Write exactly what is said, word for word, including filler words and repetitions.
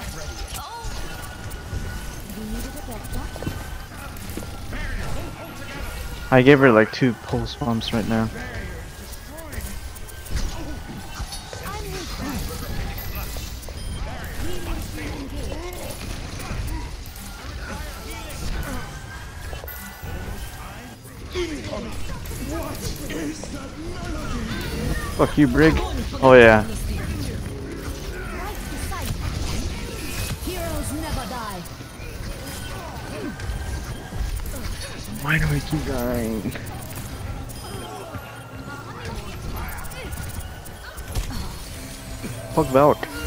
I gave her like two pulse bombs right now. Fuck you, Brig. Oh yeah. Why do I keep dying? Fuck Valk.